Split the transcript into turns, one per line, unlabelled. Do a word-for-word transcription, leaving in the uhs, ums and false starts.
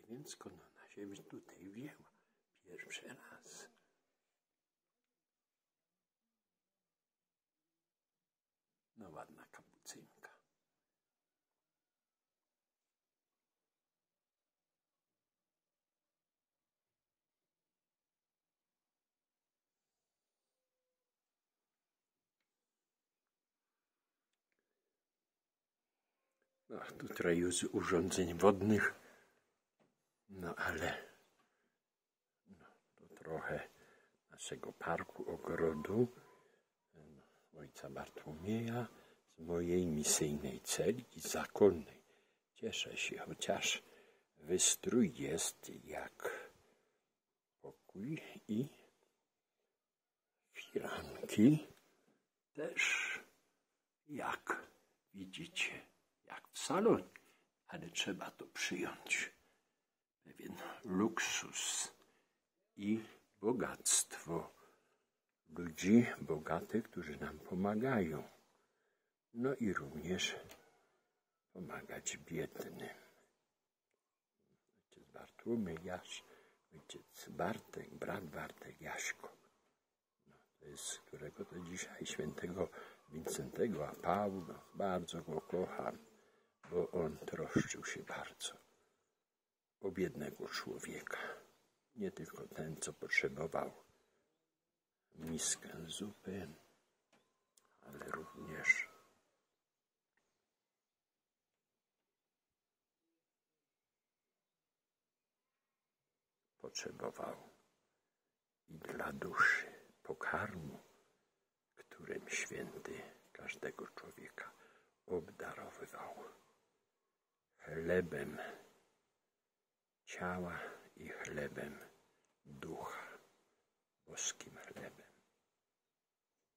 wiem, skąd ona się tutaj wzięła. Pierwszy raz. No ładna kapucynka. No, tutaj już urządzeń wodnych, no ale no, to trochę naszego parku, ogrodu no, ojca Bartłomieja z mojej misyjnej celi zakonnej. Cieszę się, chociaż wystrój jest jak pokój i firanki też jak widzicie, jak w salonie, ale trzeba to przyjąć. Pewien luksus i bogactwo ludzi bogatych, którzy nam pomagają. No i również pomagać biednym. Ojciec Bartłomiej, Jaś, ojciec Bartek, brat Bartek, Jaśko. No, to jest, którego to dzisiaj świętego Wincentego, a Paweł, no, bardzo go kocham, bo on troszczył się bardzo o biednego człowieka. Nie tylko ten, co potrzebował miskę zupy, ale również potrzebował i dla duszy pokarmu, którym święty każdego człowieka obdarowywał. Chlebem ciała i chlebem ducha, boskim chlebem.